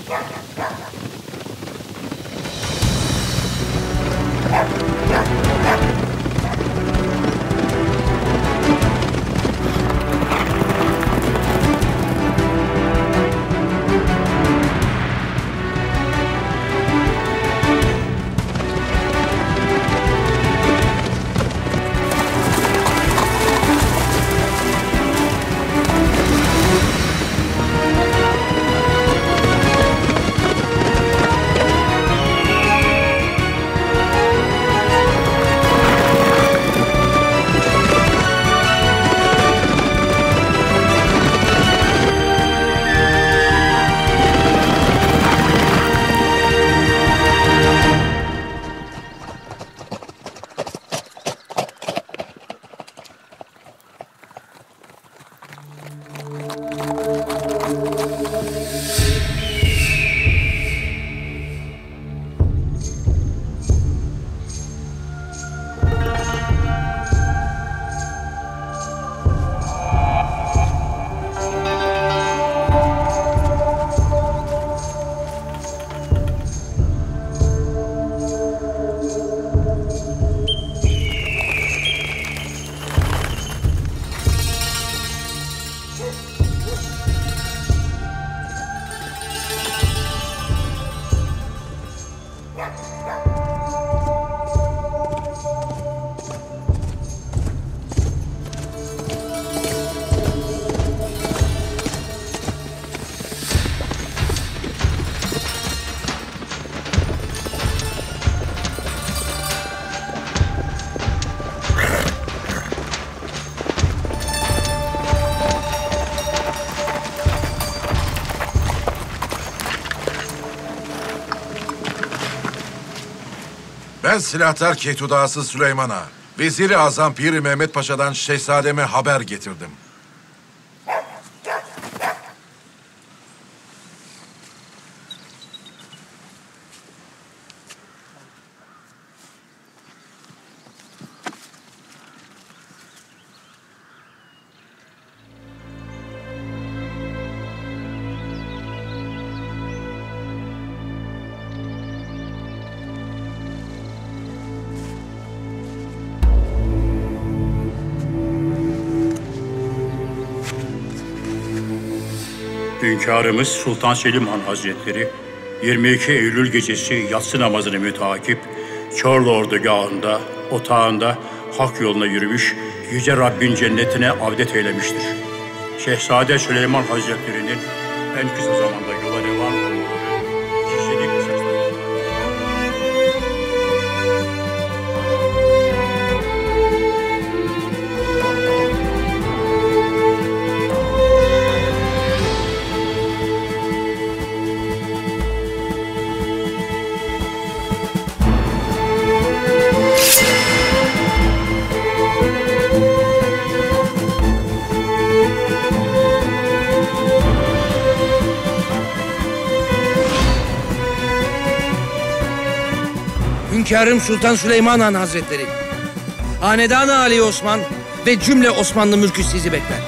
Ben silahtar Keytudası Süleyman'a, Vezir-i Azam Piri Mehmet Paşa'dan şehzademe haber getirdim. Hünkârımız Sultan Selim Han Hazretleri 22 Eylül gecesi yatsı namazını müteakip Çorlu ordugahında, otağında hak yoluna yürümüş, Yüce Rabbin cennetine avdet eylemiştir. Şehzade Süleyman Hazretleri'nin en kısa zamanda yola revan olmaları kişilik esaslarıdır. Hünkârım Sultan Süleyman Han Hazretleri, Hanedan-ı Ali Osman ve cümle Osmanlı mülkü sizi bekler.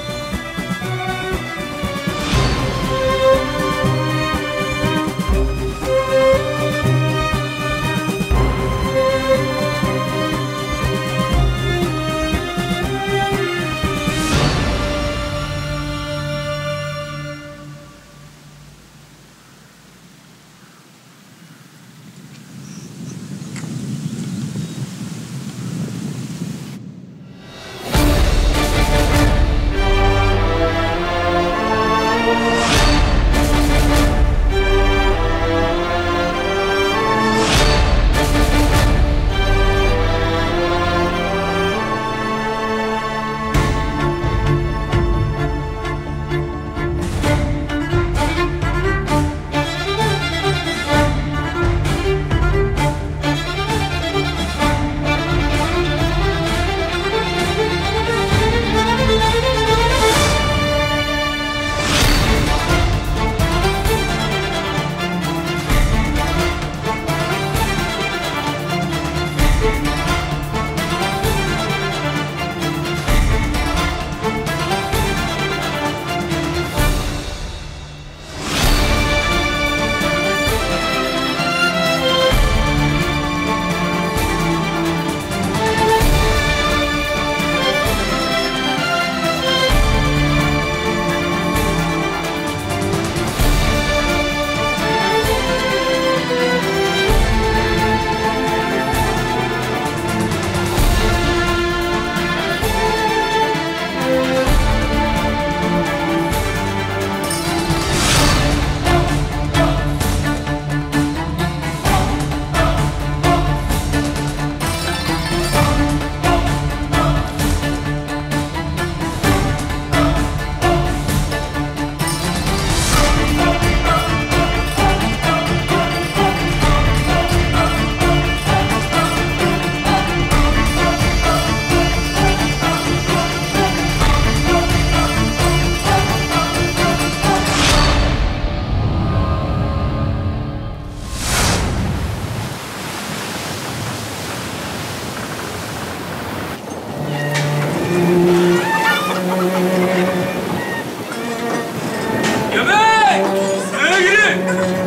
Sıraya girin!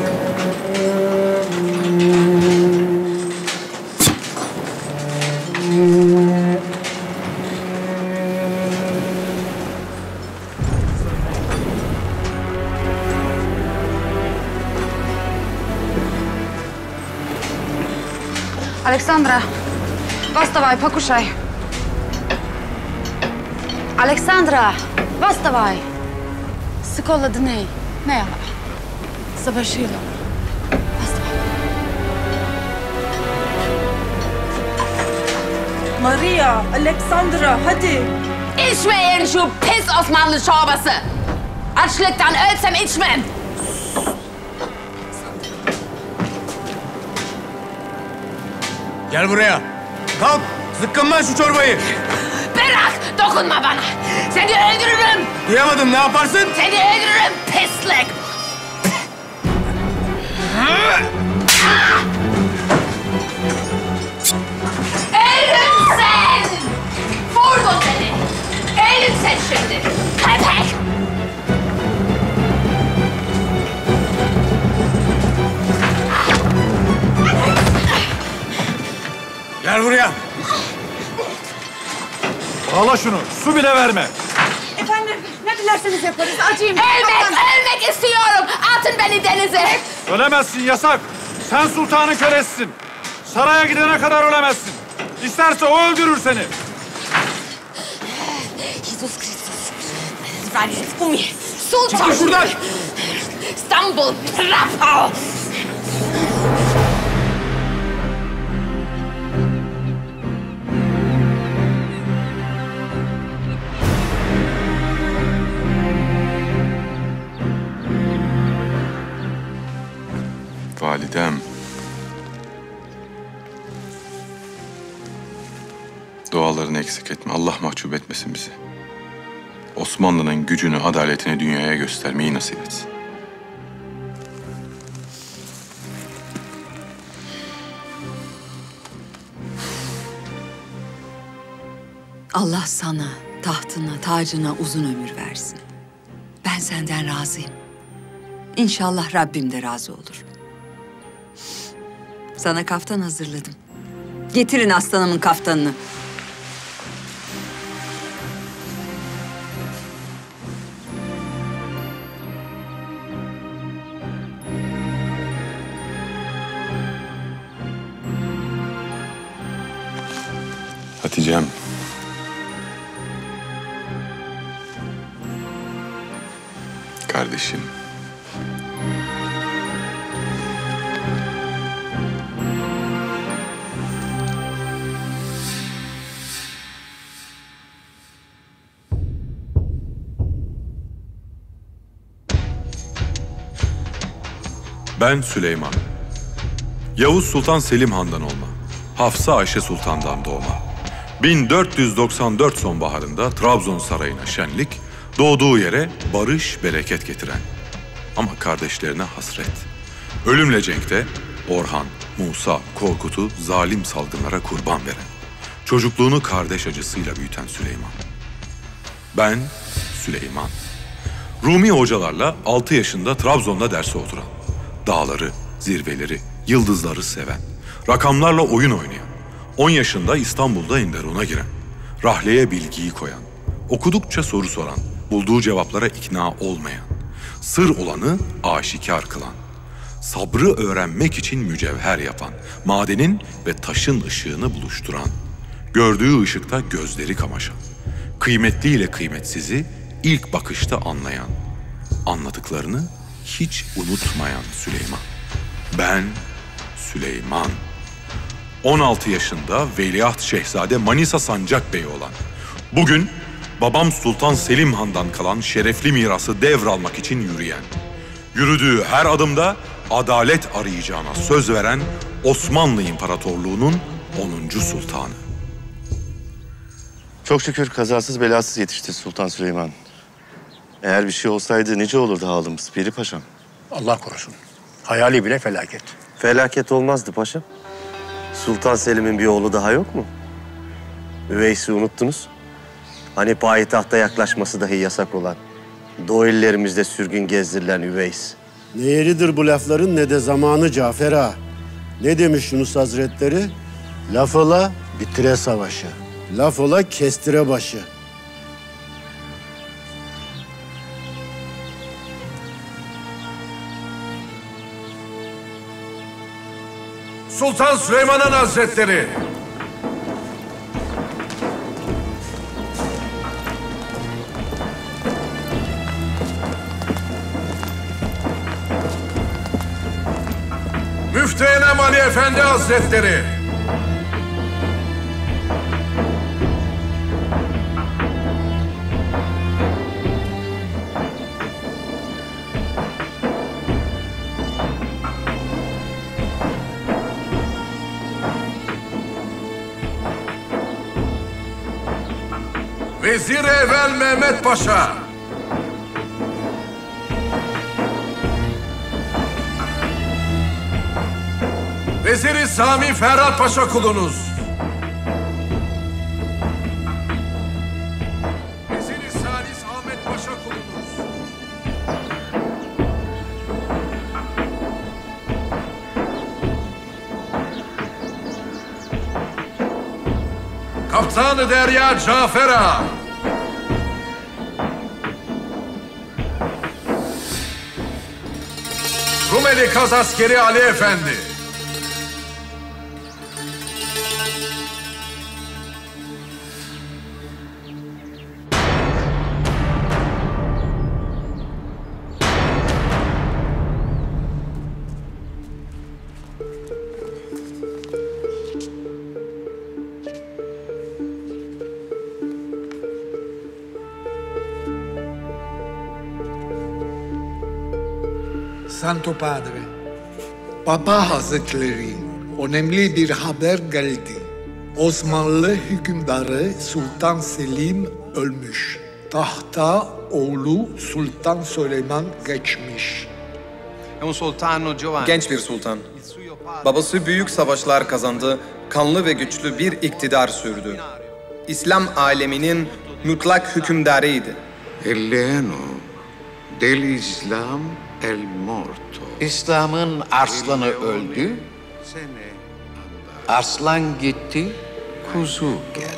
Aleksandra, vastavaj, pokušaj. Aleksandra, vastavaj. Sekola dney. Ne? Završilo. Vastavaj. Maria, Aleksandra, hadi. İçmeyin şu pis Osmanlı çorbası. Açlıktan ölsem içmem. Gel buraya. Kalk. Zıkkın lan şu çorbayı. Bırak, dokunma bana. Seni öldürürüm. Duyamadım, ne yaparsın? Seni öldürürüm pislik. Eğilim sen! Vurdun beni. Eğilim sen şimdi. Köpek! Gel buraya. Ağla şunu. Su bile verme. Efendim, ne dilerseniz yaparız. Acıyım. Ölmek istiyorum. Atın beni denize. Ölemezsin, yasak. Sen sultanın kölesisin. Saraya gidene kadar ölemezsin. İsterse o öldürür seni. Jesus Christus. Valiz umie. Sultan. Çıkın şuradan. İstanbul. Bravo. Validem. Dualarını eksik etme. Allah mahcup etmesin bizi. Osmanlı'nın gücünü, adaletini dünyaya göstermeyi nasip etsin. Allah sana, tahtına, tacına uzun ömür versin. Ben senden razıyım. İnşallah Rabbim de razı olur. Sana kaftan hazırladım. Getirin aslanımın kaftanını. Hatice'm. Kardeşim. Ben Süleyman. Yavuz Sultan Selim Han'dan olma. Hafsa Ayşe Sultan'dan doğma. 1494 sonbaharında Trabzon Sarayı'na şenlik, doğduğu yere barış, bereket getiren. Ama kardeşlerine hasret. Ölümle cenkte Orhan, Musa, Korkut'u zalim salgınlara kurban veren. Çocukluğunu kardeş acısıyla büyüten Süleyman. Ben Süleyman. Rumi hocalarla 6 yaşında Trabzon'da derse oturan. Dağları, zirveleri, yıldızları seven. Rakamlarla oyun oynayan. 10 yaşında İstanbul'da Enderun'a giren. Rahleye bilgiyi koyan. Okudukça soru soran. Bulduğu cevaplara ikna olmayan. Sır olanı aşikar kılan. Sabrı öğrenmek için mücevher yapan. Madenin ve taşın ışığını buluşturan. Gördüğü ışıkta gözleri kamaşan. Kıymetliyle kıymetsizi ilk bakışta anlayan. Anladıklarını hiç unutmayan Süleyman. Ben Süleyman. 16 yaşında Veliaht Şehzade Manisa Sancak Bey olan. Bugün babam Sultan Selim Han'dan kalan şerefli mirası devralmak için yürüyen. Yürüdüğü her adımda adalet arayacağına söz veren Osmanlı İmparatorluğu'nun 10. sultanı. Çok şükür kazasız belasız yetişti Sultan Süleyman. Eğer bir şey olsaydı nice olurdu halimiz Piri Paşam. Allah korusun. Hayali bile felaket. Felaket olmazdı paşam. Sultan Selim'in bir oğlu daha yok mu? Üveys'i unuttunuz. Hani payitahta yaklaşması dahi yasak olan. Doğu illerimizde sürgün gezdirilen Üveys. Ne yeridir bu lafların ne de zamanı Cafer Ağa. Ne demiş Yunus Hazretleri? Laf ola bitire savaşı. Laf ola kestire başı. Sultan Süleyman Han Hazretleri. Müftü-Enem Ali Efendi Hazretleri. Vezir-i Evvel Mehmet Paşa. Vezir-i Sami Ferhat Paşa kulunuz. Vezir-i Salis Ahmet Paşa kulunuz. Kaptanı Derya Cafer Ağa. Rumeli Kaz Askeri Ali Efendi. Santo Padre, Papa Hazretleri, önemli bir haber geldi. Osmanlı hükümdarı Sultan Selim ölmüş. Tahta oğlu Sultan Süleyman geçmiş. Genç bir sultan. Babası büyük savaşlar kazandı, kanlı ve güçlü bir iktidar sürdü. İslam aleminin mutlak hükümdarıydı. Eleno del İslam el morto. İslam'ın arslanı öldü, arslan gitti, kuzu geldi.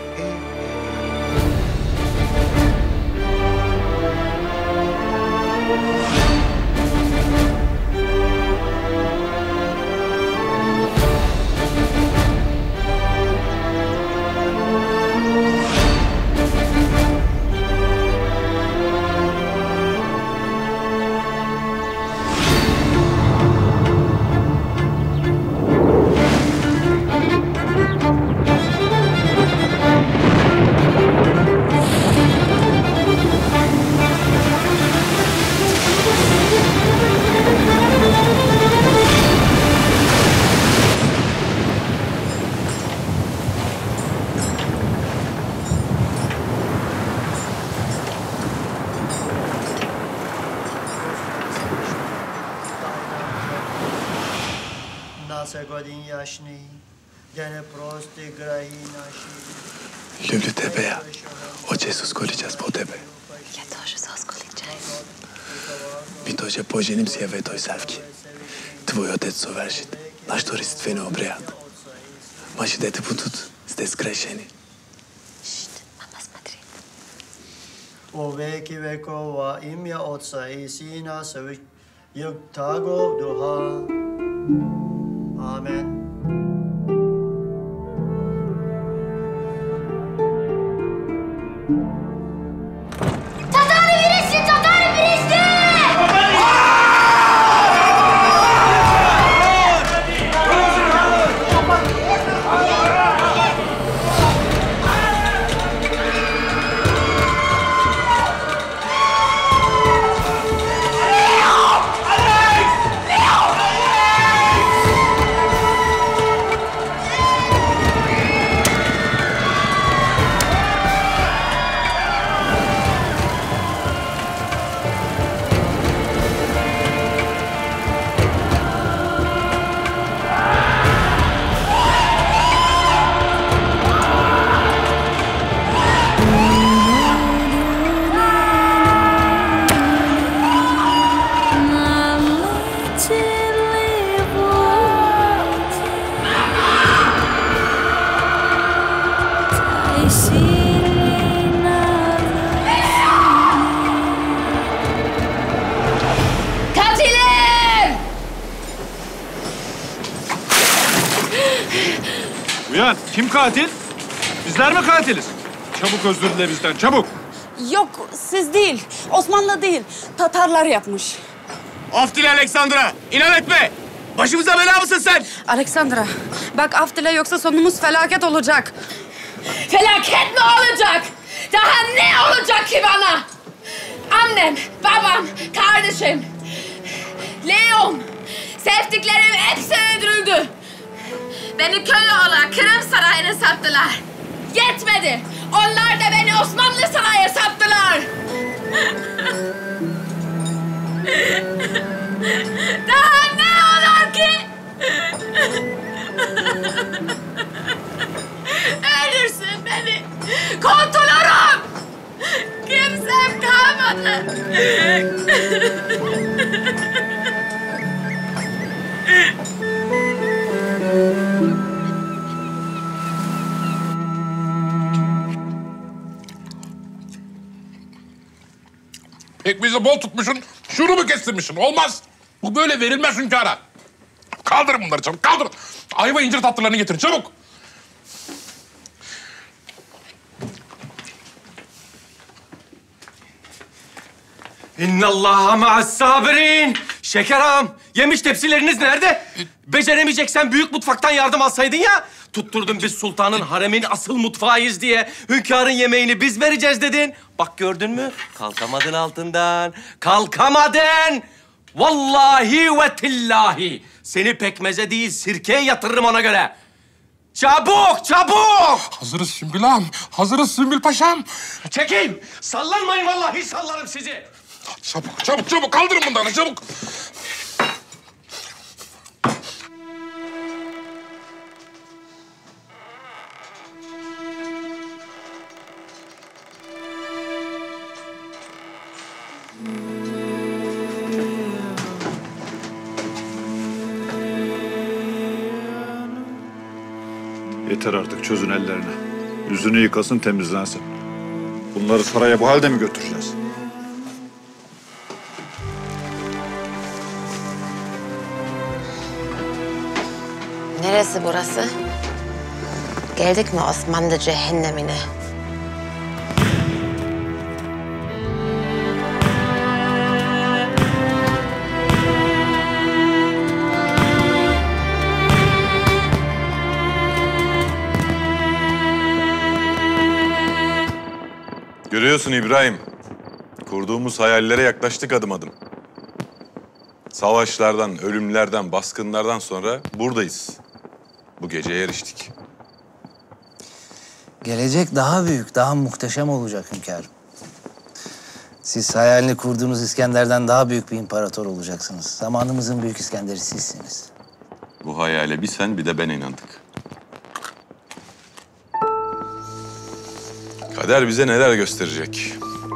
Lülü tepeye. Oče suskolíčas po tebe. Ja тоже сосколичаюсь. My to, že požením si je vetoj savky. Tvoj otec co veršit. Naš toristveni obrijad. Maši dete budut ste skrešeni. Mama смотрит. O veki vekova imja Otca i Sina Svjetog Duha. Amen. Uyan, kim katil? Bizler mi katiliz? Çabuk özür dile bizden, çabuk. Yok, siz değil. Osmanlı değil. Tatarlar yapmış. Af dile Aleksandra. İnan etme. Başımıza bela mısın sen? Aleksandra, bak af dile yoksa sonumuz felaket olacak. Felaket mi olacak? Daha ne olacak ki bana? Annem, babam, kardeşim, Leon, sevdiklerim hepsi öldürüldü. Beni köle olarak Kırım Sarayı'na sattılar. Yetmedi. Onlar da beni Osmanlı Sarayı'na sattılar. Daha ne olur ki? Öldürsün beni. Kurtulurum. Kimsem kalmadı. Pekmezi bol tutmuşsun, şunu mu kestirmişsin? Olmaz. Bu böyle verilmez hünkâra. Kaldırın bunları çabuk, kaldırın. Ayva incir tatlılarını getirin, çabuk. İnnallâhe ma'as-sabirin. Şeker ağam, yemiş tepsileriniz nerede? Beceremeyeceksen büyük mutfaktan yardım alsaydın ya. Tutturdun biz sultanın haremin asıl mutfağıyız diye. Hünkârın yemeğini biz vereceğiz dedin. Bak gördün mü? Kalkamadın altından. Kalkamadın. Vallahi ve tillahi. Seni pekmeze değil sirkeye yatırırım ona göre. Çabuk, çabuk! Hazırız Sümbül ağam, hazırız Sümbül paşam. Çekil! Sallanmayın vallahi sallarım sizi. Çabuk, çabuk, çabuk. Kaldırın bunları, çabuk. Yeter artık, çözün ellerini. Yüzünü yıkasın, temizlensin. Bunları saraya bu halde mi götüreceğiz? Neresi burası? Geldik mi Osmanlı cehennemine? Görüyorsun İbrahim. Kurduğumuz hayallere yaklaştık adım adım. Savaşlardan, ölümlerden, baskınlardan sonra buradayız. Bu gece eriştik. Gelecek daha büyük, daha muhteşem olacak hünkârım. Siz hayalini kurduğunuz İskender'den daha büyük bir imparator olacaksınız. Zamanımızın büyük İskender'i sizsiniz. Bu hayale bir sen bir de ben inandık. Kader bize neler gösterecek?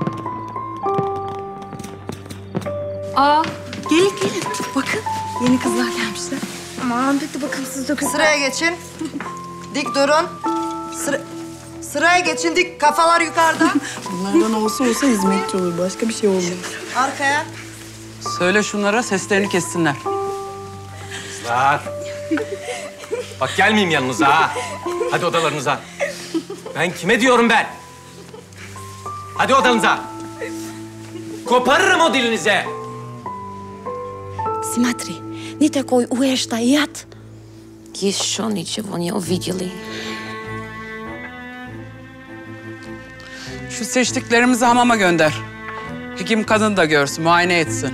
Aa, gelin gelin. Bakın, yeni kızlar gelmişler. Aman bitti bakalım siz de kızlar. Sıraya geçin. Dik durun. Sıraya geçin dik. Kafalar yukarıda. Bunlardan olsa hizmetçi olur. Başka bir şey olmaz. Arkaya. Söyle şunlara seslerini kessinler. Kızlar. Bak gelmeyeyim yanınıza ha. Hadi odalarınıza. Ben kime diyorum ben? Hadi odanıza. Koparırım o dilinize. Смотри, не такой уж стоят. Еще ничего не увидели. Şu seçtiklerimizi hamama gönder. Hekim kadın da görsün, muayene etsin.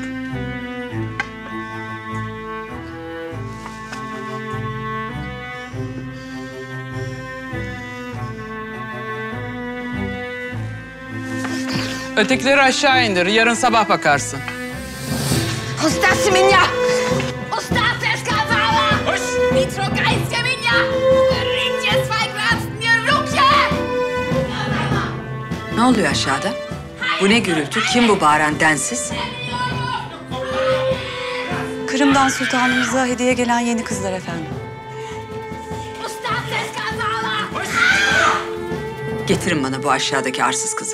Ötekileri aşağı indir, yarın sabah bakarsın. Остаться меня! Остаться, сказала! Не трогайте меня! Уберите свои грязные руки! Ne oluyor aşağıda? Bu ne gürültü? Kim bu bağıran densiz? Kırım'dan sultanımıza hediye gelen yeni kızlar efendim. Остаться, сказала! Getirin bana bu aşağıdaki arsız kızı.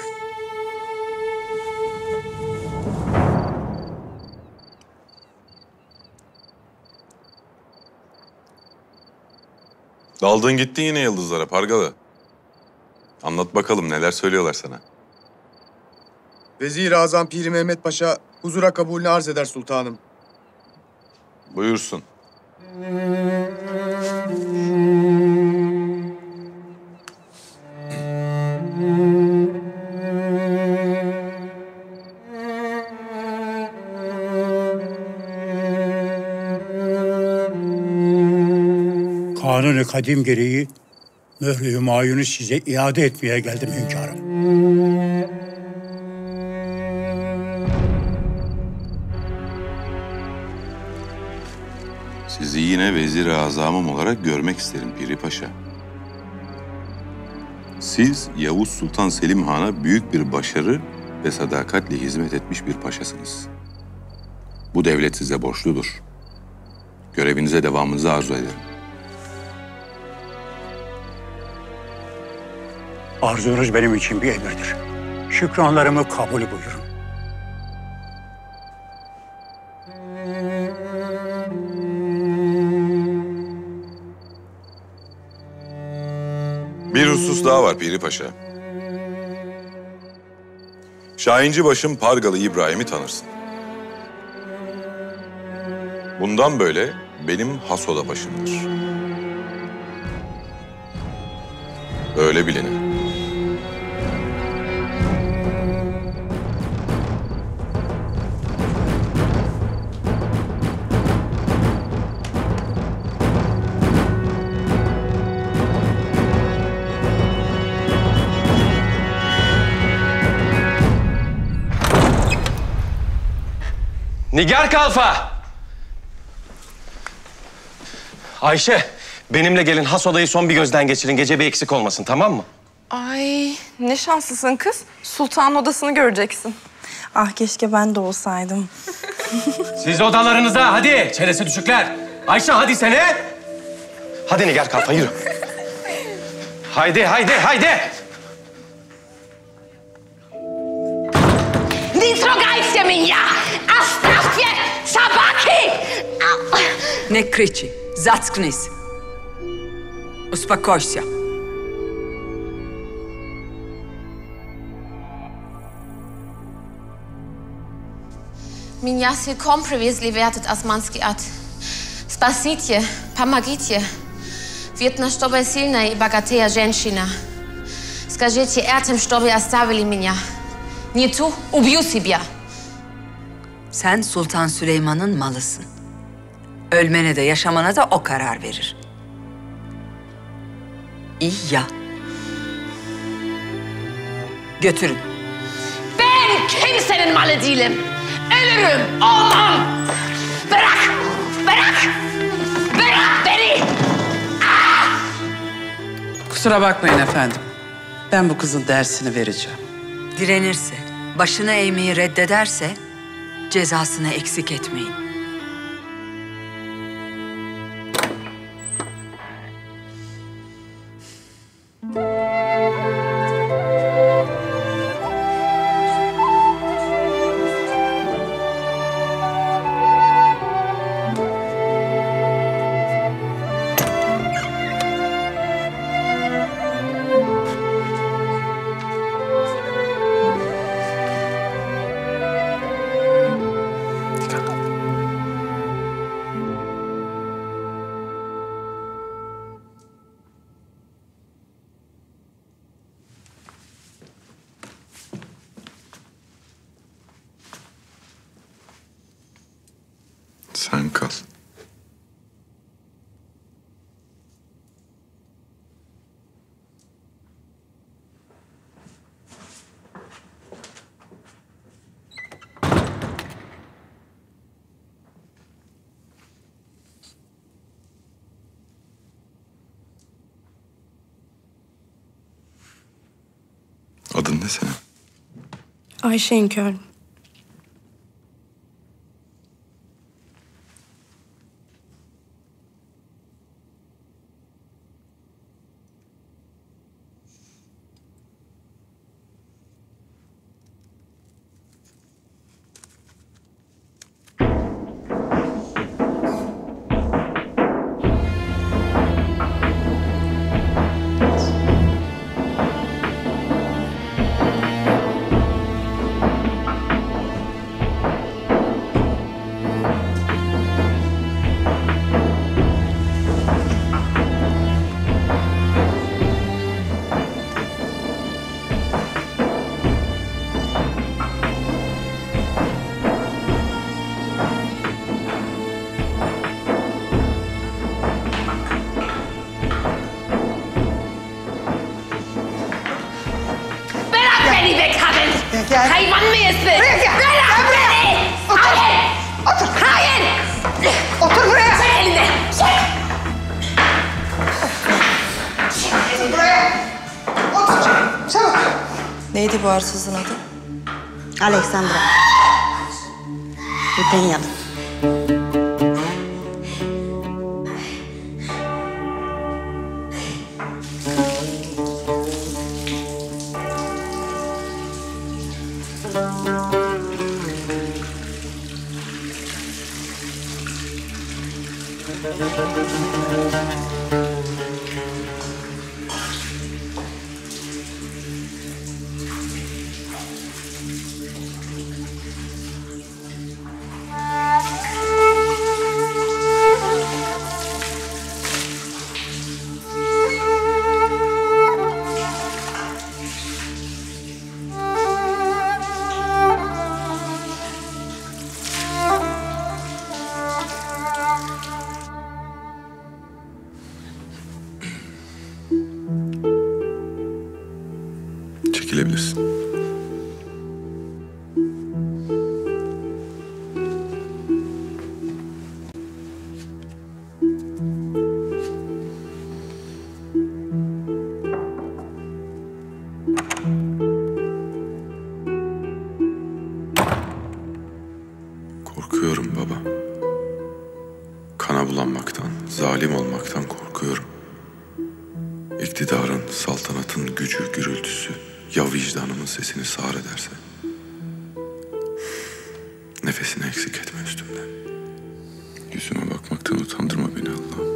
Daldın gittin yine yıldızlara Pargalı. Anlat bakalım neler söylüyorlar sana. Vezir-i Azam Piri Mehmet Paşa huzura kabulünü arz eder sultanım. Buyursun. Kanun-u kadim gereği mührü hümayunu size iade etmeye geldim hünkârım. Sizi yine vezir-i azamım olarak görmek isterim Piri Paşa. Siz Yavuz Sultan Selim Han'a büyük bir başarı ve sadakatle hizmet etmiş bir paşasınız. Bu devlet size borçludur. Görevinize devamınızı arzu ederim. Arzunuz benim için bir emirdir. Şükranlarımı kabul buyurun. Bir husus daha var Piri Paşa. Şahinci başım Pargalı İbrahim'i tanırsın. Bundan böyle benim Hasoda başımdır. Öyle bilinir. Nigar Kalfa! Ayşe, benimle gelin. Has odayı son bir gözden geçirin. Gece bir eksik olmasın, tamam mı? Ay ne şanslısın kız. Sultanın odasını göreceksin. Ah keşke ben de olsaydım. Siz odalarınıza, hadi. Çenesi düşükler. Ayşe, hadi sene. Hadi Nigar Kalfa, yürü. Haydi, haydi, haydi. Nitrogajcie mnie! Astafie! Sabaki! Ne kriči, zackni se. Uspokoj se. Меня силком привезли в этот османский ад. Спасите, помогите. Видно, что я сильная и богатая женщина. Скажите этим, чтобы оставили меня. Не ту, убью себя. Sen Sultan Süleyman'ın malısın. Ölmene de yaşamana da o karar verir. İyi ya. Götürün. Ben kimsenin malı değilim. Ölürüm, olmam. Bırak, bırak. Bırak beni. Kusura bakmayın efendim. Ben bu kızın dersini vereceğim. Direnirse, başını eğmeyi reddederse cezasını eksik etmeyin. Sen kal. Adın ne senin? Ayşe hünkârım. Buraya gel. Gel buraya. Otur. Otur. Hayır. Otur buraya. Çek elini. Çek. Otur buraya. Otur. Çabuk. Neydi bu arsızın adı? Aleksandra. Rutenyalı. Çekilebilirsin. Korkuyorum baba. Kana bulanmaktan, zalim olmaktan korkuyorum. İktidarın, saltanatın gücü, gürültüsü ya vicdanımın sesini sağır ederse? Nefesini eksik etme üstümden. Yüzüme bakmaktan utandırma beni Allah'ım.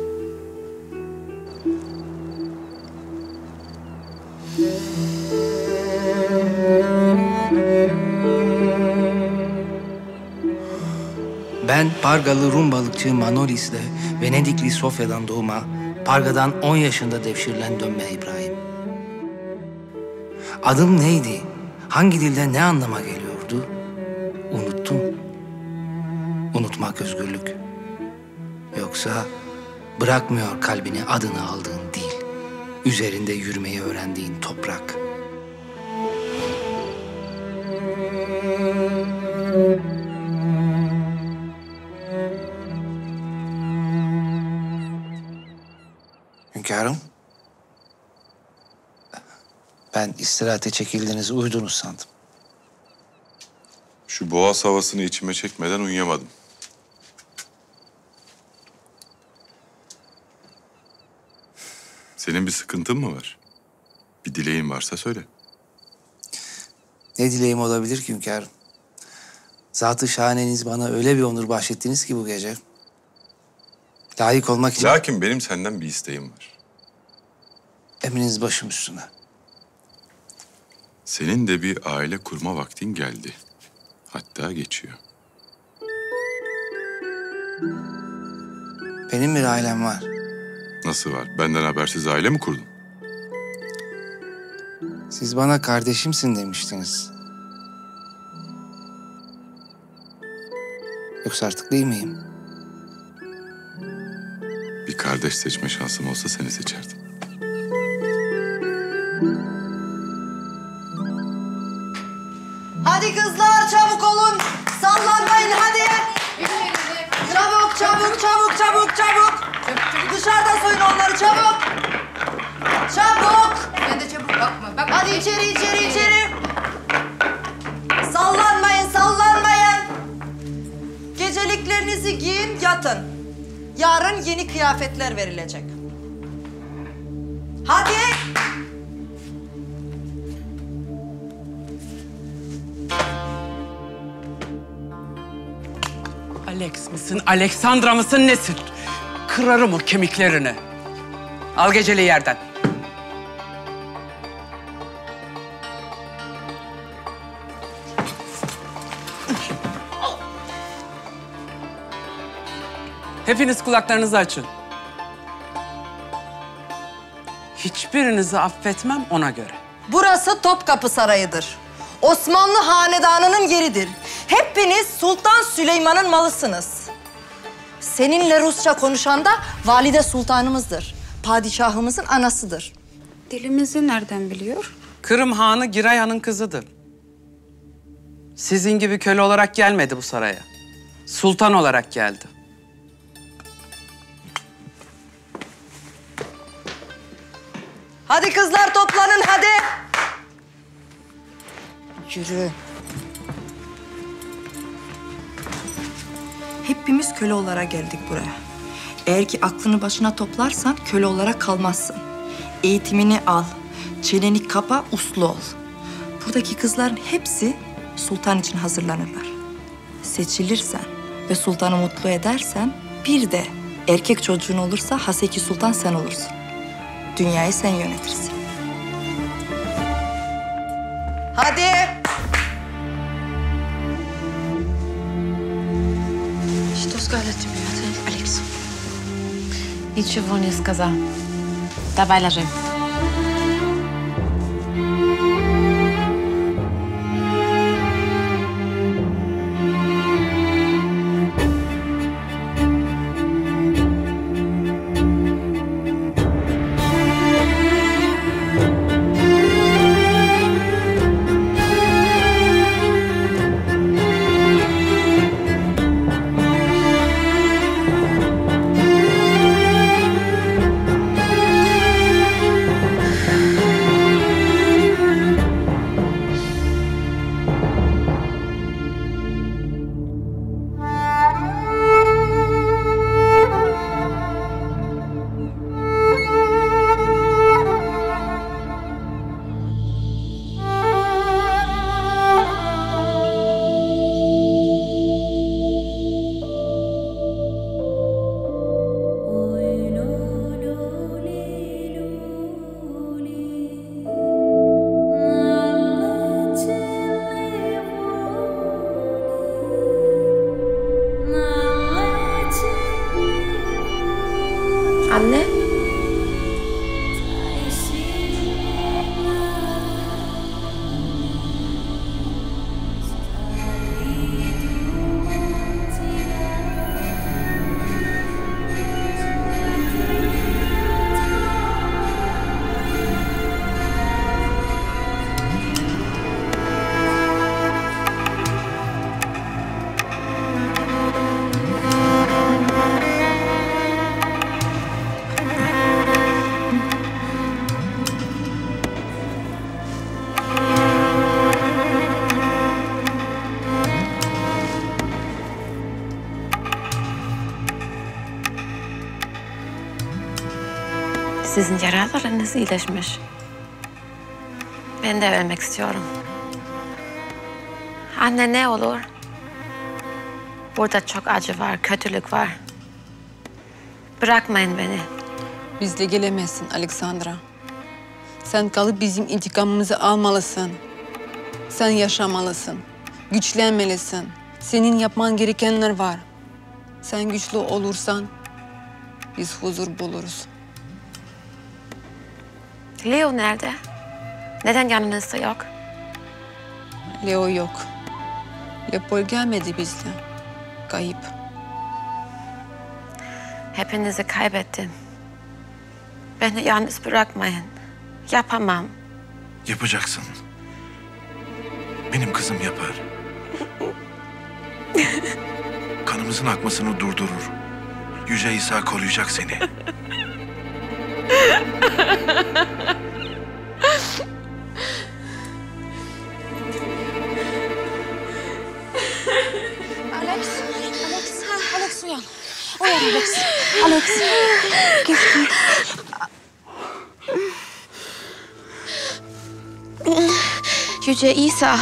Ben Pargalı Rum balıkçı Manolis'le Venedikli Sofya'dan doğma, Parga'dan 10 yaşında devşirilen dönme İbrahim. Adım neydi? Hangi dilde ne anlama geliyordu? Unuttum. Unutmak özgürlük. Yoksa bırakmıyor kalbine adını aldığın dil, üzerinde yürümeyi öğrendiğin toprak. Hünkârım, ben istirahate çekildiğinizi uyudunuz sandım. Şu boğaz havasını içime çekmeden uyuyamadım. Senin bir sıkıntın mı var? Bir dileğin varsa söyle. Ne dileğim olabilir ki hünkârım? Zat-ı şahaneniz bana öyle bir onur bahşettiniz ki bu gece. Layık olmak için... Lakin benim senden bir isteğim var. Emriniz başım üstüne. Senin de bir aile kurma vaktin geldi. Hatta geçiyor. Benim bir ailem var. Nasıl var? Benden habersiz aile mi kurdun? Siz bana kardeşimsin demiştiniz. Yoksa artık değil miyim? Bir kardeş seçme şansım olsa seni seçerdim. Hadi kızlar çabuk olun. Sallanmayın hadi. Çabuk çabuk çabuk çabuk çabuk. Dışarıda soyun onları çabuk. Çabuk. Sen de çabuk bakma. Bak. Hadi içeri içeri içeri. Sallanmayın sallanmayın. Geceliklerinizi giyin yatın. Yarın yeni kıyafetler verilecek. Hadi. Alex misin, Alexandra mısın, nesin? Kırarım o kemiklerini. Al geceli yerden. Hepiniz kulaklarınızı açın. Hiçbirinizi affetmem ona göre. Burası Topkapı Sarayı'dır. Osmanlı hanedanının yeridir. Hepiniz Sultan Süleyman'ın malısınız. Seninle Rusça konuşan da Valide Sultanımızdır. Padişahımızın anasıdır. Dilimizi nereden biliyor? Kırım Hanı Giray Han'ın kızıdır. Sizin gibi köle olarak gelmedi bu saraya. Sultan olarak geldi. Hadi kızlar toplanın hadi. Yürü. Hepimiz köle olarak geldik buraya. Eğer ki aklını başına toplarsan köle olarak kalmazsın. Eğitimini al, çeneni kapa, uslu ol. Buradaki kızların hepsi sultan için hazırlanırlar. Seçilirsen ve sultanı mutlu edersen bir de erkek çocuğun olursa Haseki Sultan sen olursun. Dünyayı sen yönetirsin. Hadi. Что сказать тебе, Алекс? Ничего не сказал. Давай ложим. Anne. Sizin yaralarınız iyileşmiş. Ben de ölmek istiyorum. Anne ne olur? Burada çok acı var, kötülük var. Bırakmayın beni. Bizle gelemezsin Alexandra. Sen kalıp bizim intikamımızı almalısın. Sen yaşamalısın. Güçlenmelisin. Senin yapman gerekenler var. Sen güçlü olursan biz huzur buluruz. Leo nerede? Neden yanınızda yok? Leo yok. Leopold gelmedi bizle. Kayıp. Hepinizi kaybettim. Beni yalnız bırakmayın. Yapamam. Yapacaksın. Benim kızım yapar. Kanımızın akmasını durdurur. Yüce İsa koruyacak seni. Alex uyan. Uyan Alex. Alex. Geçti. Yüce İsa.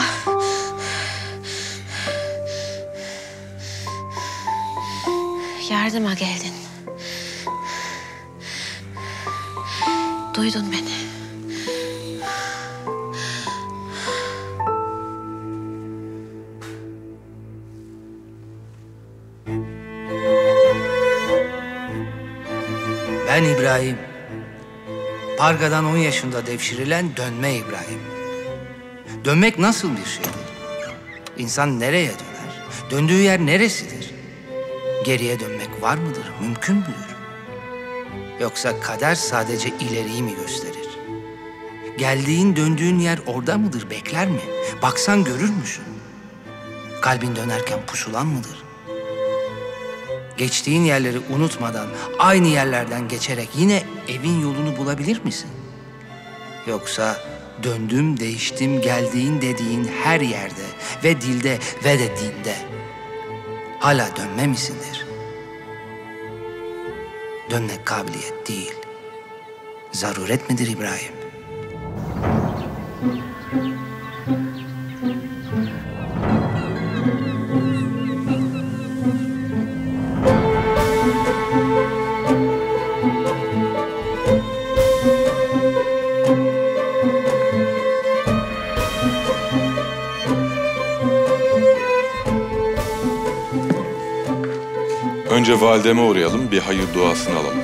Yardıma geldin. Duydun beni. Ben İbrahim. Parga'dan 10 yaşında devşirilen dönme İbrahim. Dönmek nasıl bir şeydir? İnsan nereye döner? Döndüğü yer neresidir? Geriye dönmek var mıdır? Mümkün müdür? Yoksa kader sadece ileriyi mi gösterir? Geldiğin, döndüğün yer orada mıdır? Bekler mi? Baksan görür müsün? Kalbin dönerken pusulan mıdır? Geçtiğin yerleri unutmadan, aynı yerlerden geçerek yine evin yolunu bulabilir misin? Yoksa döndüm, değiştim, geldiğin dediğin her yerde ve dilde ve de dinde hala dönme misindir? Dönmek kabiliyet değil, zaruret midir İbrahim? Önce valideme uğrayalım, bir hayır duasını alalım.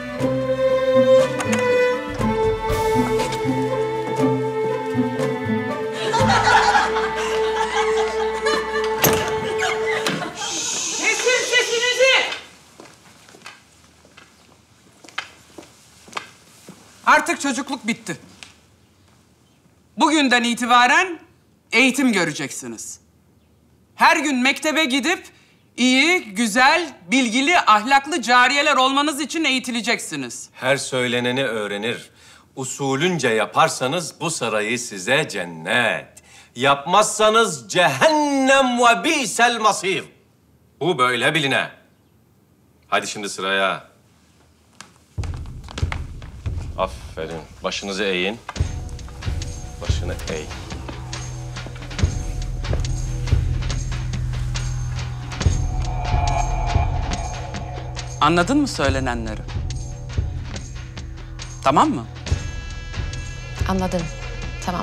Kesin sesinizi! Artık çocukluk bitti. Bugünden itibaren eğitim göreceksiniz. Her gün mektebe gidip iyi, güzel, bilgili, ahlaklı cariyeler olmanız için eğitileceksiniz. Her söyleneni öğrenir. Usulünce yaparsanız bu sarayı size cennet. Yapmazsanız cehennem ve bi'sel masir. Bu böyle biline. Hadi şimdi sıraya. Aferin. Başınızı eğin. Başını eğ. Anladın mı söylenenleri? Tamam mı? Anladım. Tamam.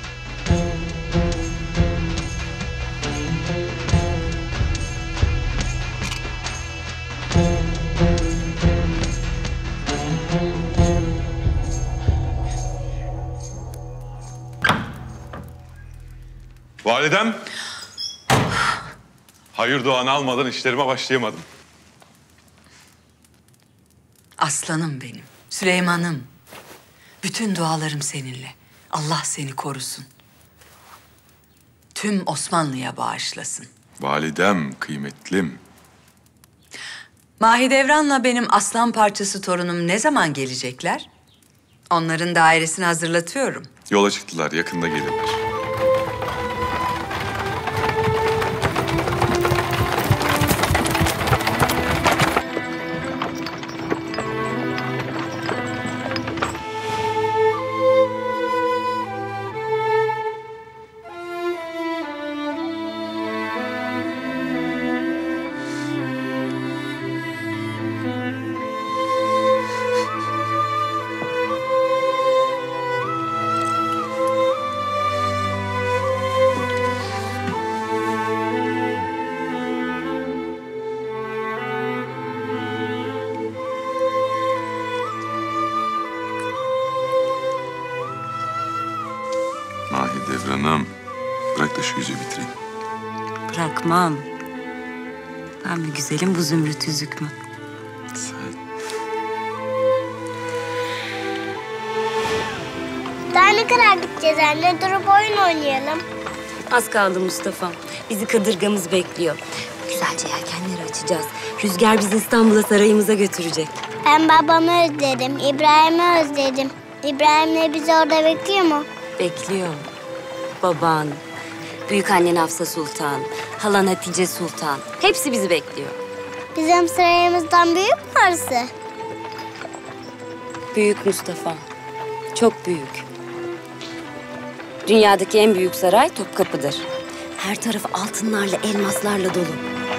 Validem, hayır duanı almadan işlerime başlayamadım. Aslanım benim, Süleyman'ım. Bütün dualarım seninle. Allah seni korusun. Tüm Osmanlı'ya bağışlasın. Validem, kıymetlim. Mahidevran'la benim aslan parçası torunum ne zaman gelecekler? Onların dairesini hazırlatıyorum. Yola çıktılar, yakında gelirler. Mahidevran'ım, bırak da şu yüzüğü bitireyim. Bırakmam. Ben mi güzelim, bu zümrüt yüzük mü? Daha ne kadar gideceğiz anne? Durup oyun oynayalım. Az kaldı Mustafa. Bizi kadırgamız bekliyor. Güzelce yelkenleri açacağız. Rüzgar bizi İstanbul'a, sarayımıza götürecek. Ben babamı özledim, İbrahim'i özledim. İbrahim'le bizi orada bekliyor mu? Bekliyor. Baban, büyük annen Hafsa Sultan, halan Hatice Sultan. Hepsi bizi bekliyor. Bizim sarayımızdan büyük mü orası? Büyük Mustafa. Çok büyük. Dünyadaki en büyük saray Topkapı'dır. Her tarafı altınlarla, elmaslarla dolu.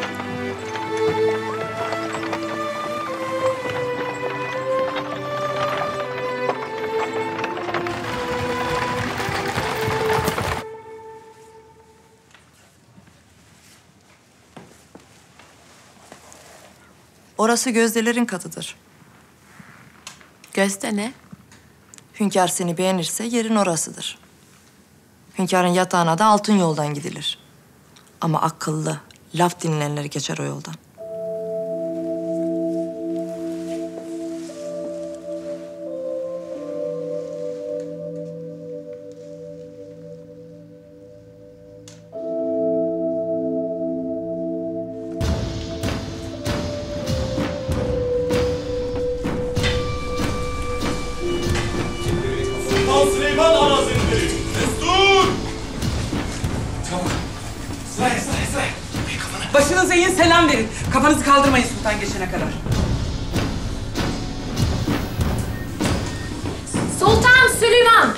Orası gözdelerin katıdır. Gözde ne? Hünkâr seni beğenirse yerin orasıdır. Hünkârın yatağına da altın yoldan gidilir. Ama akıllı, laf dinleyenler geçer o yoldan. Kafanızı eğin, selam verin. Kafanızı kaldırmayın sultan geçene kadar. Sultan Süleyman!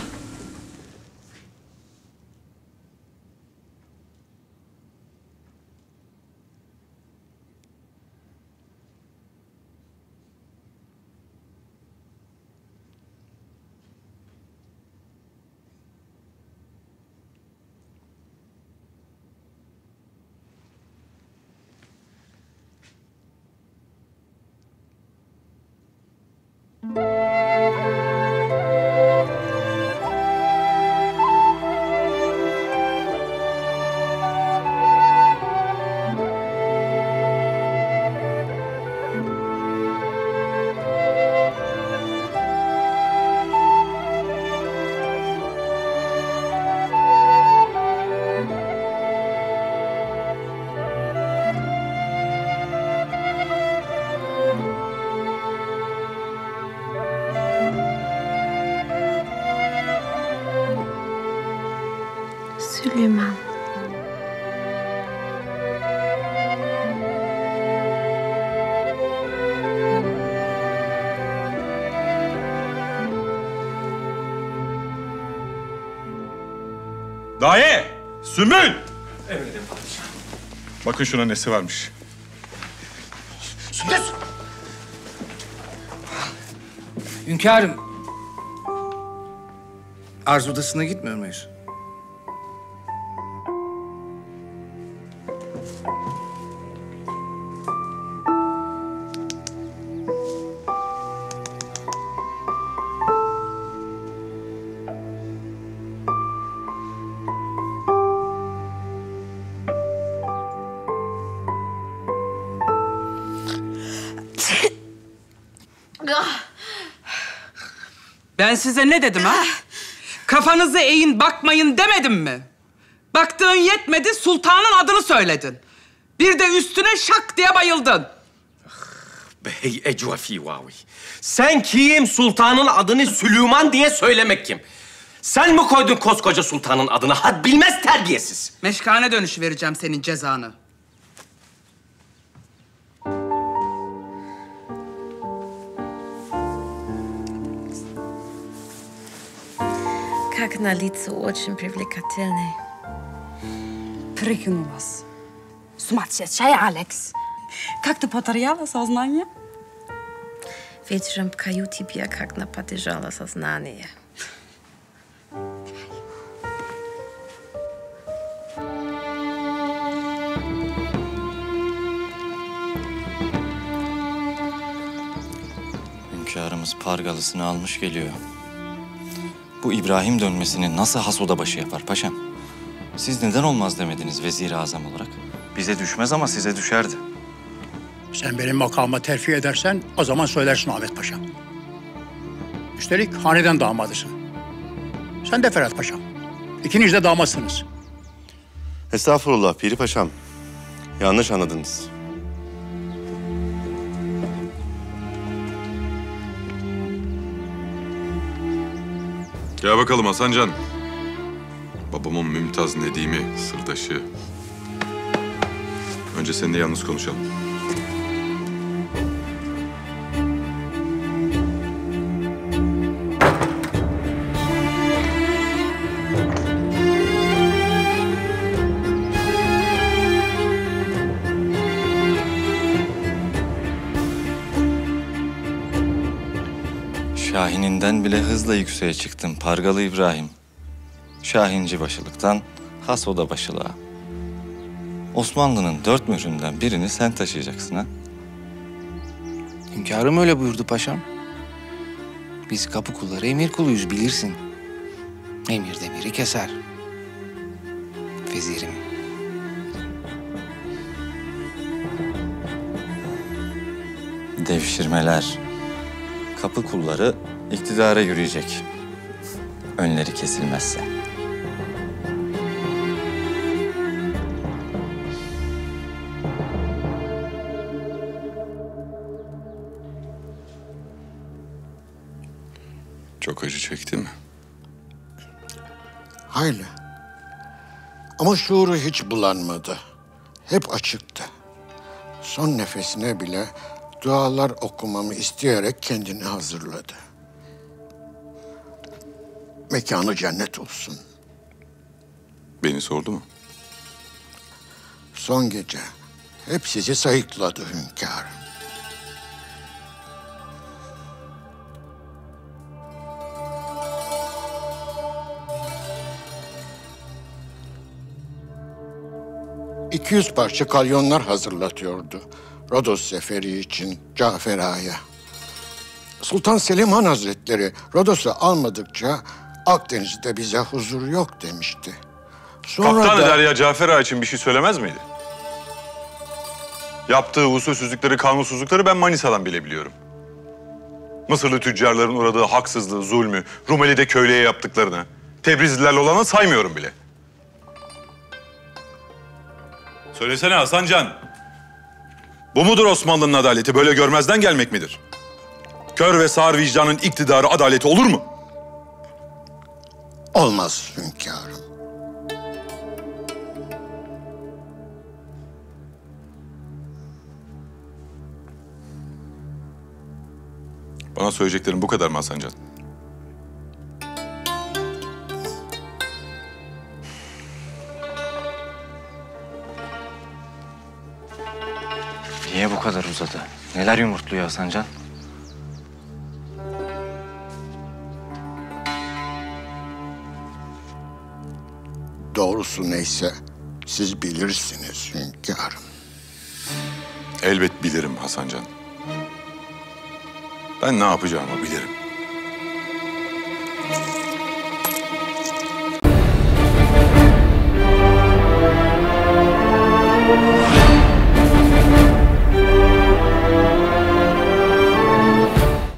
Süleyman. Daye! Sümbül! Emredin padişahım. Bakın şuna nesi varmış. Sündüz! Hünkârım. Arzu odasına gitmiyor muyuz? Ben size ne dedim ha? Kafanızı eğin, bakmayın demedim mi? Baktığın yetmedi, sultanın adını söyledin. Bir de üstüne şak diye bayıldın. Bey ecvafi vavi. Sen kim sultanın adını Süleyman diye söylemek kim? Sen mi koydun koskoca sultanın adını? Had bilmez terbiyesiz. Meşkane dönüşü vereceğim senin cezanı. Как на лицо очень привлекательный. Прикинь у вас. Сумасшедший Алекс. Как ты потеряла сознание? Вечером пою тебе, как на поддержало сознание. Hünkârımız pargalısını almış geliyor. Bu İbrahim dönmesini nasıl has odabaşı yapar paşam? Siz neden olmaz demediniz vezir-i azam olarak? Bize düşmez ama size düşerdi. Sen benim makama terfi edersen o zaman söylersin Ahmet Paşa. Üstelik hanedan damadısın. Sen de Ferhat Paşam. İkiniz de damatsınız. Estağfurullah Piri Paşam. Yanlış anladınız. Gel bakalım Hasancan. Babamın Mümtaz Nedim'i, sırdaşı. Önce seninle yalnız konuşalım. Şahininden bile hızla yükseğe çıktın pargalı İbrahim. Şahinci başılıktan has odabaşılığa. Osmanlı'nın 4 mühründen birini sen taşıyacaksın ha? Hünkârım öyle buyurdu paşam. Biz kapı kulları emir kuluyuz bilirsin. Emir demiri keser. Vezirim. Devşirmeler, kapı kulları iktidara yürüyecek. Önleri kesilmezse. Çok acı çekti mi? Hayli. Ama şuuru hiç bulanmadı. Hep açıktı. son nefesine bile dualar okumamı isteyerek kendini hazırladı. Mekanı cennet olsun. Beni sordu mu? Son gece hep sizi sayıkladı hünkârım. ...200 parça kalyonlar hazırlatıyordu. Rodos seferi için Cafer Ağa'ya. Sultan Selim Han Hazretleri Rodos'u almadıkça Akdeniz'de bize huzur yok demişti. Kaptan Derya Cafer Ağa için bir şey söylemez miydi? Yaptığı usulsüzlükleri, kanunsuzlukları ben Manisa'dan bile biliyorum. Mısırlı tüccarların uğradığı haksızlığı, zulmü, Rumeli'de köylüye yaptıklarını, Tebrizlilerle olanı saymıyorum bile. Söylesene Hasancan. Bu mudur Osmanlı'nın adaleti? Böyle görmezden gelmek midir? Kör ve sağır vicdanın iktidarı adaleti olur mu? Olmaz hünkârım. Bana söyleyeceklerin bu kadar mı Hasancan? Niye bu kadar uzadı? Neler yumurtluyor Hasancan? Doğrusu neyse siz bilirsiniz hünkârım. Elbet bilirim Hasancan. Ben ne yapacağımı bilirim.